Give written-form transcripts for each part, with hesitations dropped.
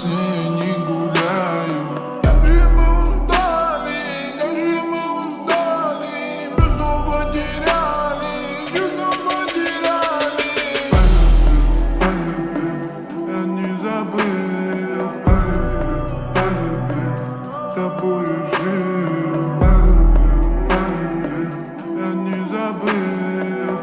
с ней не гуляю. Тобою жил, я не забыл,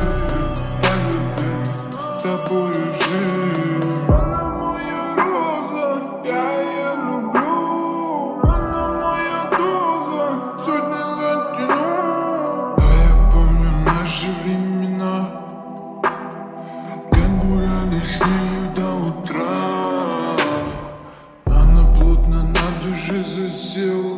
тобою жил. Она моя роза, я ее люблю. Она моя доза, сотни лет тяну. А я помню наши времена, как гуляли с нею до утра. Засел.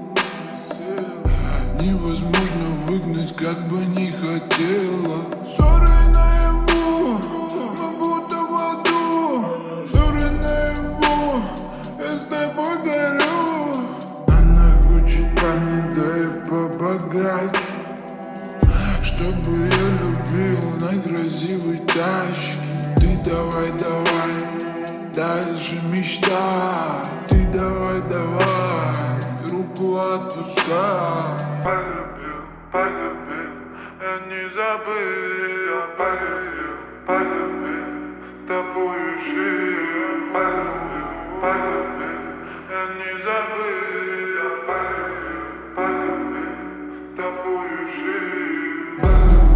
Невозможно выгнать, как бы не хотела. Ссоры наяву, мы будто в аду. Ссоры наяву, я с тобой горю. Она хочет парня, да и побогать, чтобы я любил на красивой тачке. Ты давай, дальше мечта. Ты давай, руку отпускай. Полюбил, я не забыл. Я полюбил, тобою жил. Полюбил, я не забыл. Я полюбил, тобою жил.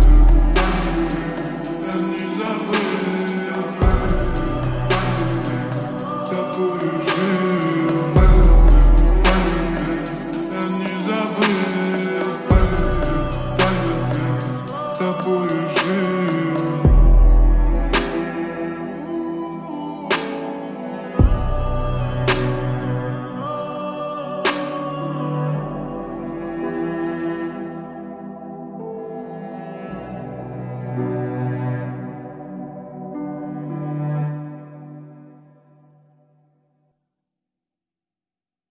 Я не забыл. Тобою жил. Я не забыл. Тобою